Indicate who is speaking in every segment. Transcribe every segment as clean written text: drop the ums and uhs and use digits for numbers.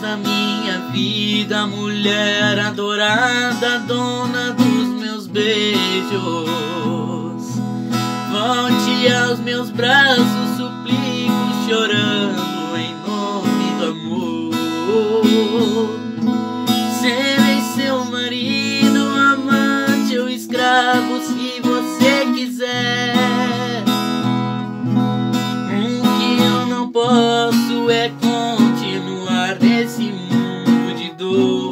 Speaker 1: na minha vida, mulher adorada, dona dos meus beijos. Volte aos meus braços, suplico, chorando em nome do amor. Serei seu marido, amante ou escravo, se você quiser. O que eu não posso é continuar nesse mundo de dor.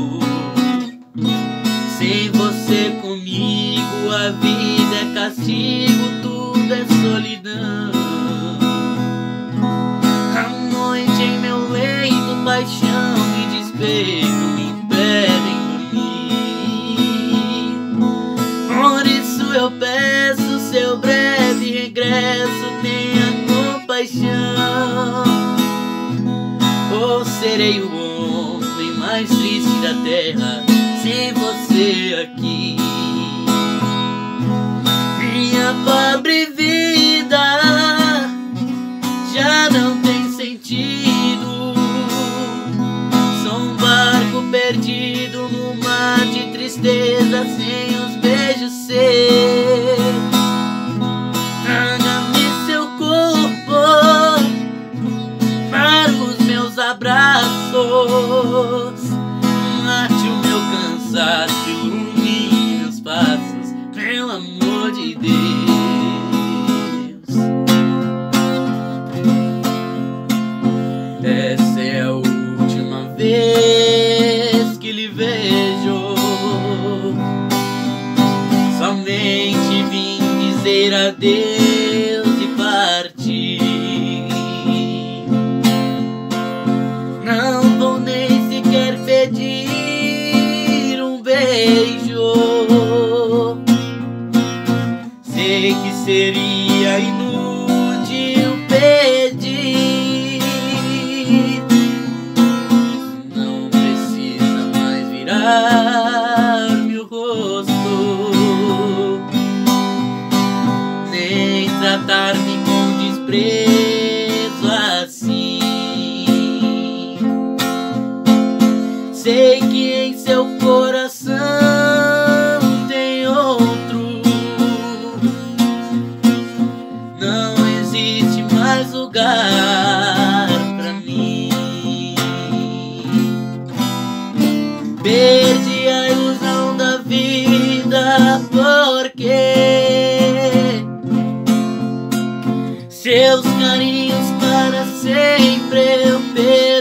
Speaker 1: Sem você comigo, a vida é castigo, tudo é solidão. A noite em meu leito, paixão e despeito me impedem dormir. Por isso eu peço seu breve regresso, tenha compaixão. Ou serei o homem mais triste da terra sem você aqui. Minha pobre vida já não tem sentido. Sou um barco perdido no mar de tristeza, sem os beijos seus. Traga-me seu corpo para os meus abraços. Mate o meu cansaço, ilumine meus passos, pelo amor de Deus. Essa é a última vez que lhe vejo. Somente vim dizer adeus e partir. Não vou nem sequer pedir um beijo. Sei que seria inútil pedir. Não precisa mais virar-me o rosto, nem tratar-me com desprezo assim. Sei que em seu coração tem outro. Não existe mais lugar pra mim. Perdi a ilusão da vida, porque seus carinhos para sempre eu perdi.